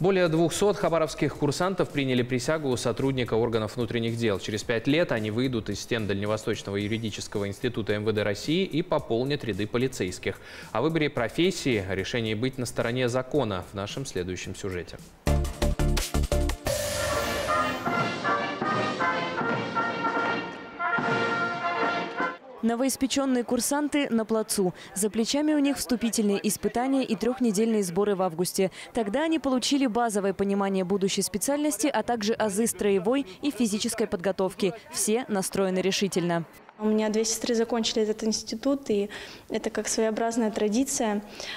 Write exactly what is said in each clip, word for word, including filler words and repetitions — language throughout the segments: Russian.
Более двухсот хабаровских курсантов приняли присягу у сотрудника органов внутренних дел. Через пять лет они выйдут из стен Дальневосточного юридического института эм вэ дэ России и пополнят ряды полицейских. О выборе профессии, о решении быть на стороне закона в нашем следующем сюжете. Новоиспеченные курсанты на плацу. За плечами у них вступительные испытания и трехнедельные сборы в августе. Тогда они получили базовое понимание будущей специальности, а также азы строевой и физической подготовки. Все настроены решительно. У меня две сестры закончили этот институт, и это как своеобразная традиция.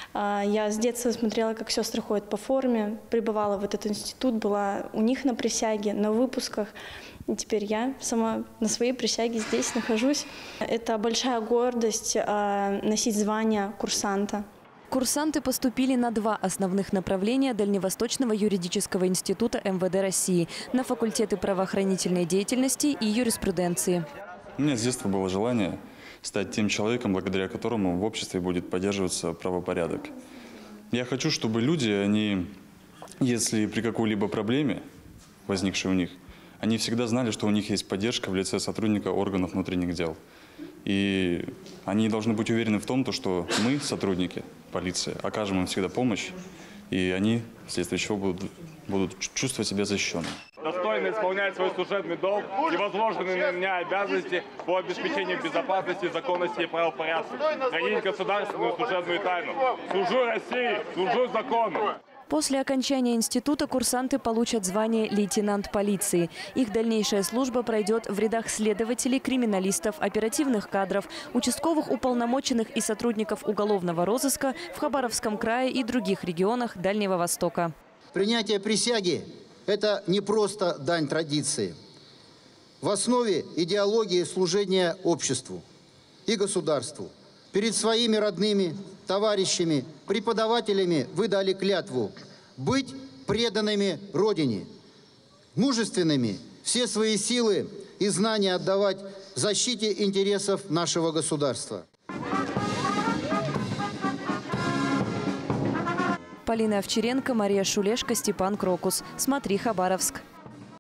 Я с детства смотрела, как сестры ходят по форме, прибывала в этот институт, была у них на присяге, на выпусках. И теперь я сама на своей присяге здесь нахожусь. Это большая гордость носить звание курсанта. Курсанты поступили на два основных направления Дальневосточного юридического института эм вэ дэ России – на факультеты правоохранительной деятельности и юриспруденции. У меня с детства было желание стать тем человеком, благодаря которому в обществе будет поддерживаться правопорядок. Я хочу, чтобы люди, они, если при какой-либо проблеме, возникшей у них, они всегда знали, что у них есть поддержка в лице сотрудника органов внутренних дел. И они должны быть уверены в том, что мы, сотрудники полиции, окажем им всегда помощь, и они, вследствие чего, будут, будут чувствовать себя защищенными. Достойно исполнять свой служебный долг и возложенные на меня обязанности по обеспечению безопасности, законности и правопорядка, хранить государственную служебную тайну. Служу России, служу закону. После окончания института курсанты получат звание лейтенант полиции. Их дальнейшая служба пройдет в рядах следователей, криминалистов, оперативных кадров, участковых уполномоченных и сотрудников уголовного розыска в Хабаровском крае и других регионах Дальнего Востока. Принятие присяги – это не просто дань традиции. В основе идеологии служения обществу и государству. Перед своими родными, товарищами, преподавателями вы дали клятву быть преданными Родине, мужественными, все свои силы и знания отдавать защите интересов нашего государства. Полина Овчаренко, Мария Шулешко, Степан Крокус. Смотри, Хабаровск.